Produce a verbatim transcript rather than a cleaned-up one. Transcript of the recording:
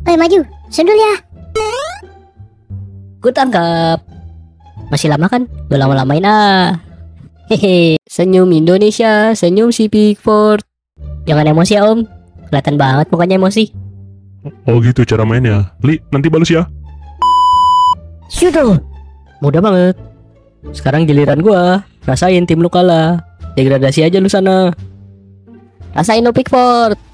Oi maju, sundul ya. Ku tangkap. Masih lama kan? Gue lama-lamain ah. Hehe. Senyum Indonesia, senyum si Pickford. Jangan emosi ya om. Kelihatan banget mukanya emosi. Oh gitu cara mainnya. Li, nanti balus ya. Syukur. Mudah banget. Sekarang giliran gua. Rasain tim lu kalah. Degradasi aja lu sana. Rasain lo Pickford.